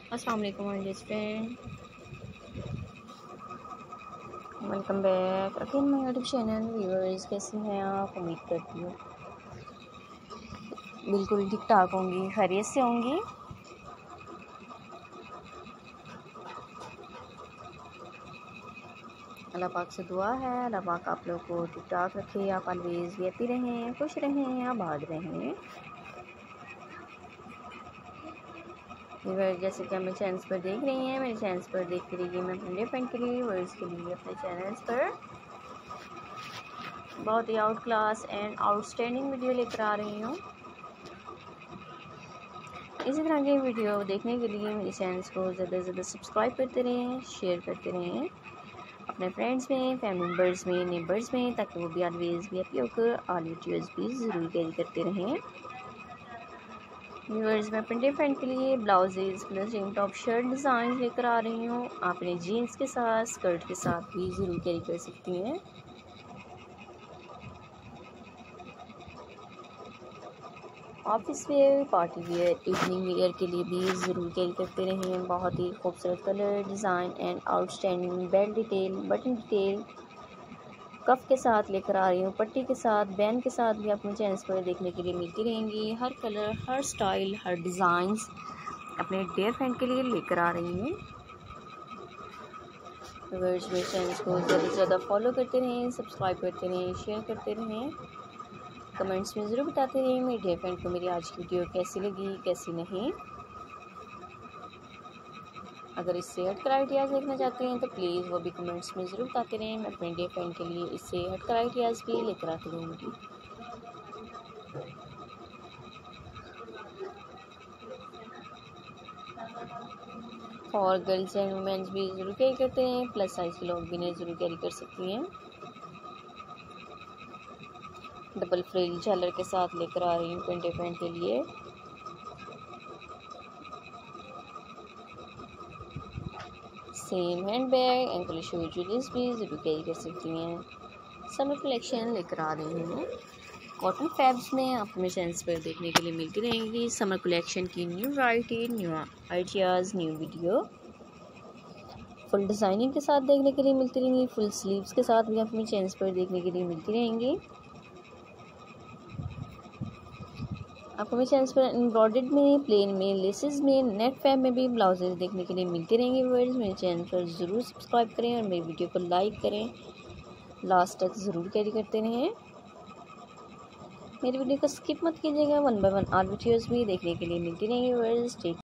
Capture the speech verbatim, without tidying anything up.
अस्सलाम वालेकुम my dear friend, welcome back again my YouTube channel. Viewers, कैसे हैं आप? उम्मीद करती हूँ बिल्कुल ठीक ठाक होंगी, खैरियत से होंगी। अल्लाह पाक से दुआ है, अल्लाह पाक आप लोग को ठीक ठाक रखे, आप ऑलवेज हैप्पी रहें, खुश रहें, आबाद रहें। व्यूअर्स, जैसे कि आप मेरे चैनल्स पर देख रही हैं, मेरे चैनल्स पर देखते रहिए। मैं अपने फ्रेंड के लिए व्यूअर्स के लिए अपने चैनल्स पर बहुत ही out class and outstanding video लेकर आ रही हूँ। इसी तरह की वीडियो देखने के लिए मेरे चैनल्स को ज़्यादा से ज़्यादा सब्सक्राइब करते रहें, शेयर करते रहें अपने फ्रेंड्स में, फैमिली मेम्बर्स में, नेबर्स में, ताकि वो भी ऑलवेज भी हैप्पी होकर ऑल वीडियोज़ भी ज़रूर कैरी करते रहें। व्यूअर्स, मैं प्रिंटेड फ्रेंड के लिए blouses plus jean top shirt design लेकर आ रही हूँ। आप इन्हें जीन्स के साथ, स्कर्ट के साथ भी ज़रूर कैरी कर सकती हैं। Office wear, party wear, evening wear के लिए भी ज़रूर कैरी करते रहें। बहुत ही खूबसूरत colour, design and outstanding belt detail, button detail cuff के साथ लेकर आ रही हूँ। पट्टी के साथ, बैंड के साथ भी अपने चैनल्स पर देखने के लिए मिलती रहेंगी। हर कलर, हर स्टाइल, हर डिज़ाइंस अपने डियर फ्रेंड के लिए लेकर आ रही हूँ। व्यूअर्स, मेरे चैनल्स को ज़्यादा से ज़्यादा फॉलो करते रहें, सब्सक्राइब करते रहें, शेयर करते रहें। कमेंट्स में ज़रूर बताते रहिए मेरे डियर फ्रेंड को मेरी आज की वीडियो कैसी लगी, कैसी नहीं। अगर इससे हटकर आइडियाज़ देखना चाहते हैं तो प्लीज़ वो भी कमेंट्स में ज़रूर बताते रहें। मैं अपने डियर फ्रेंड के लिए इससे हटकर आइडियाज़ भी लेकर आती रहूँगी। और गर्ल्स एंड वुमेन्स भी ज़रूर कैरी करते हैं, प्लस साइज़ के लोग भी इन्हें ज़रूर कैरी कर सकती हैं। डबल फ्रिल झालर के साथ लेकर आ रही हूँ प्रिंटेड फ्रेंड के लिए। Same hand bag, ankle shoes, jewelleries भी ज़रूर कैरी कर सकती हैं। समर कलेक्शन लेकर आ रही हूँ कॉटन फैब्स में, आप मेरे चैनल्स पर देखने के लिए मिलती रहेंगी समर कलेक्शन की new variety, new ideas, new video. Full designing के साथ देखने के लिए मिलती रहेंगी, फुल स्लीव्स के साथ भी आप मेरे चैनल्स पर देखने के लिए मिलती रहेंगी। आपको मेरे चैनल्स पर एम्ब्रॉयडर्ड में, प्लेन में, लेसेस में, नेट फैब में भी ब्लाउजेज देखने के लिए मिलती रहेंगी। व्यूअर्स, मेरे चैनल पर ज़रूर सब्सक्राइब करें और मेरी वीडियो को लाइक करें, लास्ट तक ज़रूर कैरी करते रहें। मेरी वीडियो को स्किप मत कीजिएगा, one by one all videos भी देखने के लिए मिलती रहेंगी। व्यूअर्स,